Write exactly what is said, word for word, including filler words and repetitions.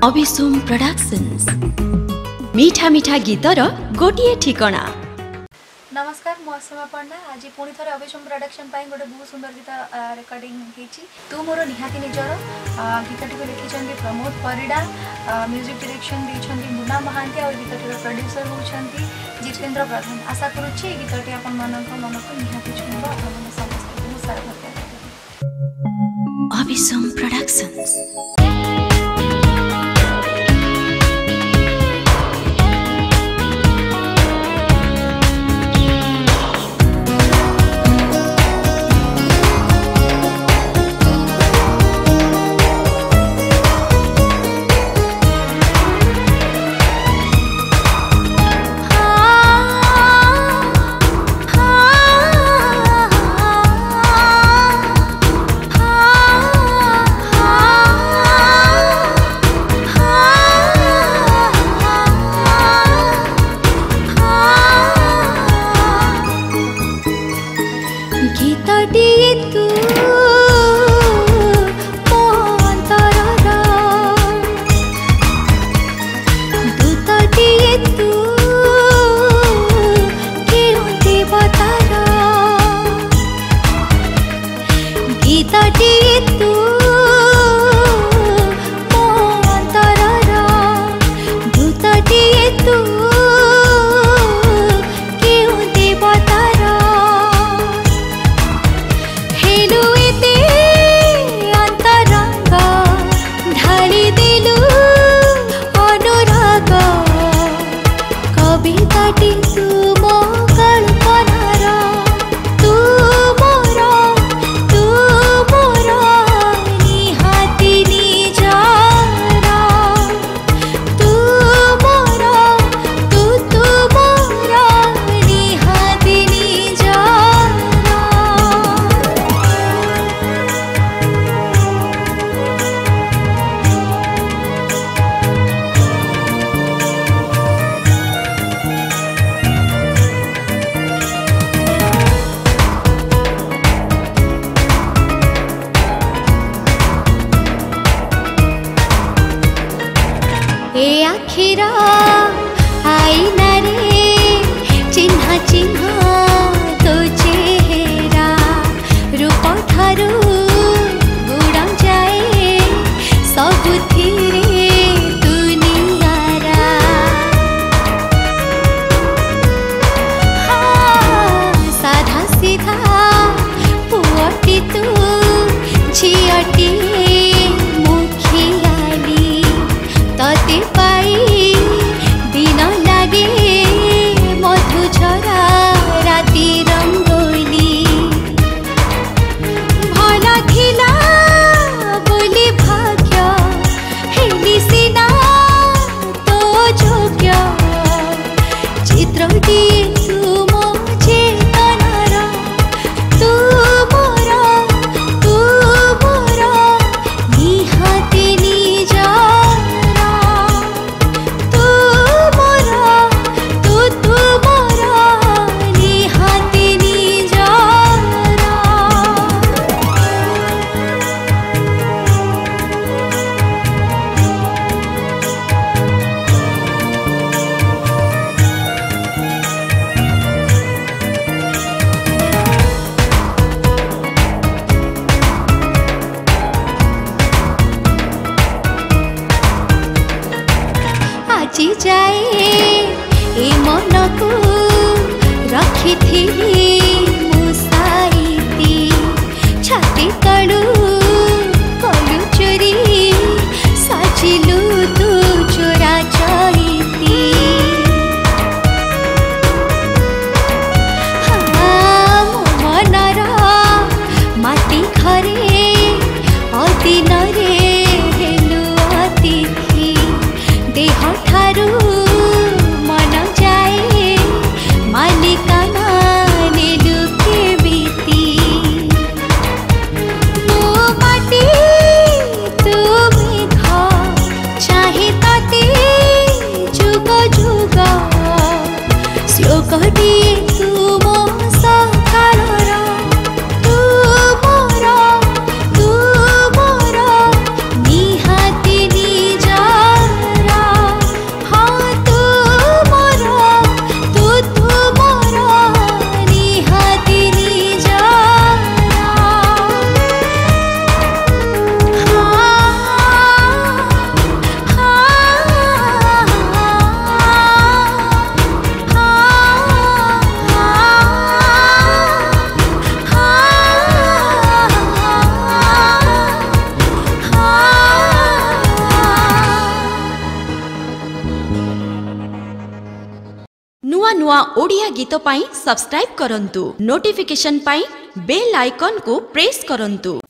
अभिसुम productions मीठा मीठा गीतर गोटे ठिकना। नमस्कार मु असमा पंडा आज पुणी थरे अभिसुम प्रोडक्शन पाई गोटे बहुत सुंदर गीत रेकर्डिंग होईची तू मोर निहाती निजर गीतटी को लिखिछन्ती प्रमोद परिडा म्यूजिक डायरेक्शन देछन्ती मुना महांती और गीतटी रो प्रोड्यूसर होछन्ती जितेंद्र प्रधान। आशा करूछि गीतटी आपन मनक मन को निहाती छुबो आपन समस्त बहुत सारा धन्यवाद। अभिसुम प्रोडक्शन्स नुआ ओडिया गीत पाई सब्सक्राइब करंतु। नोटिफिकेशन पाई बेल आइकन को प्रेस करंतु।